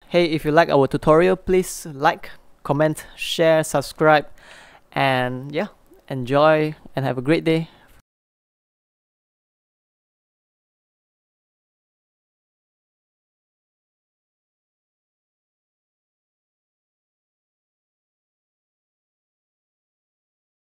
Hey, if you like our tutorial, please like, comment, share, subscribe, and yeah, enjoy and have a great day.